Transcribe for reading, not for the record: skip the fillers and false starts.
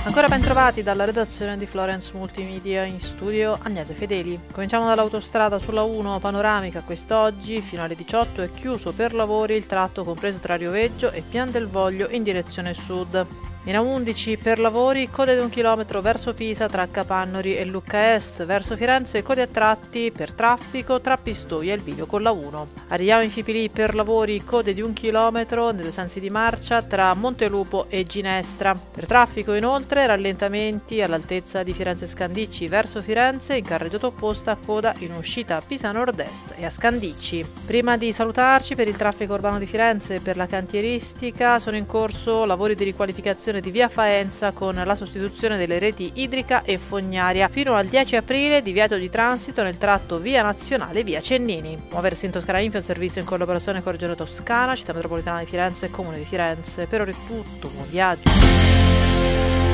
Ancora ben trovati dalla redazione di Florence Multimedia, in studio Agnese Fedeli. Cominciamo dall'autostrada sulla 1 panoramica. Quest'oggi fino alle 18 è chiuso per lavori il tratto compreso tra Rioveggio e Pian del Voglio in direzione sud. In A11 per lavori, code di 1 chilometro verso Pisa tra Capannori e Lucca Est, verso Firenze code a tratti per traffico tra Pistoia e il bivio con la 1. Arriviamo in Fipili per lavori, code di 1 chilometro nei due sensi di marcia tra Montelupo e Ginestra. Per traffico inoltre rallentamenti all'altezza di Firenze Scandicci verso Firenze, in carreggiata opposta coda in uscita a Pisa Nord-Est e a Scandicci. Prima di salutarci, per il traffico urbano di Firenze e per la cantieristica sono in corso lavori di riqualificazione di via Faenza con la sostituzione delle reti idrica e fognaria. Fino al 10 aprile divieto di transito nel tratto via Nazionale via Cennini. Muoversi in Toscana Info è un servizio in collaborazione con Regione Toscana, Città Metropolitana di Firenze e Comune di Firenze. Per ora è tutto, buon viaggio!